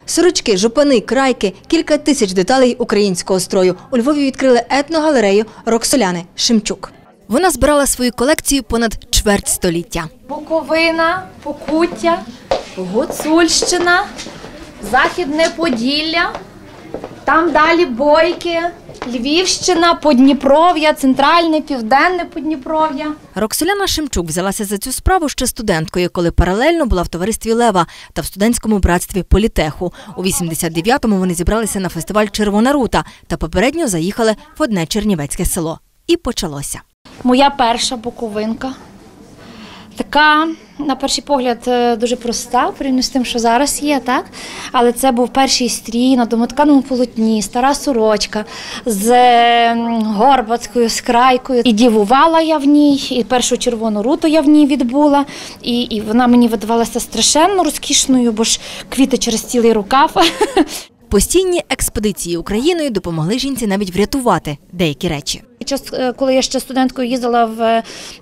Сорочки, жупани, крайки – кілька тисяч деталей українського строю. У Львові відкрили етногалерею Роксоляни Шемчук. Вона збирала свою колекцію понад чверть століття. Буковина, Покуття, Гуцульщина, Західне Поділля, там далі Бойки, Львівщина, Подніпров'я, Центральне, Південне Подніпров'я. Роксоляна Шемчук взялася за цю справу ще студенткою, коли паралельно була в товаристві Лева та в студентському братстві Політеху. У 89-му вони зібралися на фестиваль «Червона рута» та попередньо заїхали в одне чернівецьке село. І почалося. Моя перша буковинка. Така, на перший погляд, дуже проста, порівняно з тим, що зараз є, так? Але це був перший стрій на домотканому полотні, стара сорочка з горбацькою, з крайкою. І дівувала я в ній, і першу червону руту я в ній відбула. І вона мені видавалася страшенно розкішною, бо ж квіти через цілий рукав. Постійні експедиції Україною допомогли жінці навіть врятувати деякі речі. Коли я ще студенткою їздила в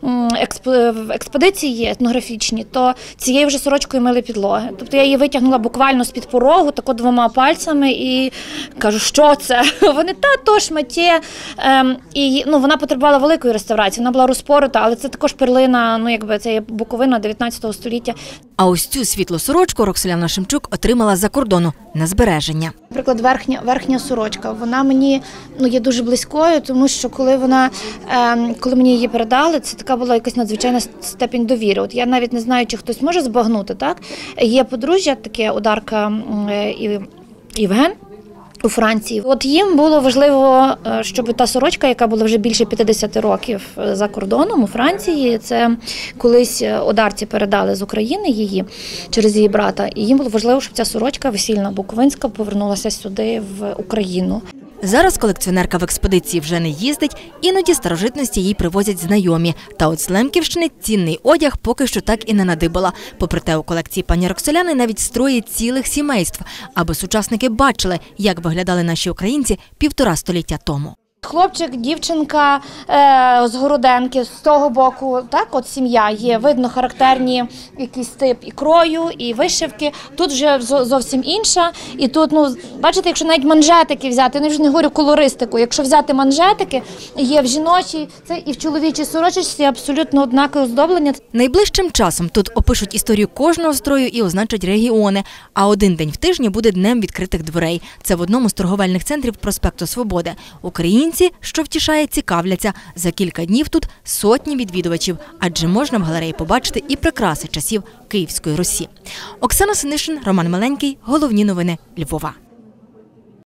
експедиції етнографічні, то цією вже сорочкою мили підлоги. Тобто я її витягнула буквально з-під порогу, тако двома пальцями і кажу, що це? Вони, то шматтє. І вона потребувала великої реставрації, вона була розпорута, але це також перлина, це є буковина 19 століття. А ось цю світлу сорочку Роксоляна Шемчук отримала за кордону на збереження. Наприклад, верхня сорочка, вона мені є дуже близькою, тому що коли мені її передали, це така була якась надзвичайна степінь довіри. От я навіть не знаю, чи хтось може збагнути, так? Є подружжя таке, Одарка і Євген у Франції. От їм було важливо, щоб та сорочка, яка була вже більше 50 років за кордоном у Франції, це колись Одарці передали з України її через її брата, і їм було важливо, щоб ця сорочка весільна буковинська повернулася сюди в Україну. Зараз колекціонерка в експедиції вже не їздить, іноді старожитності їй привозять знайомі. Та от з Лемківщини цінний одяг поки що так і не надибала. Попри те, у колекції пані Роксоляни навіть строїть цілих сімейств, аби сучасники бачили, як виглядали наші українці 1,5 століття тому. Хлопчик, дівчинка з Городенки, з того боку, так, от сім'я є, видно характерні якийсь тип і крою, і вишивки. Тут вже зовсім інша. І тут, бачите, якщо навіть манжетики взяти, я вже не говорю колористику, якщо взяти манжетики, є в жіночій, це і в чоловічій сорочці абсолютно однакове оздоблення. Найближчим часом тут опишуть історію кожного строю і означать регіони. А один день в тижні буде днем відкритих дверей. Це в одному з торговельних центрів проспекту Свободи. Українці, що втішає, цікавляться. За кілька днів тут сотні відвідувачів, адже можна в галереї побачити і прикраси часів Київської Русі. Оксана Синишин, Роман Миленький. Головні новини Львова.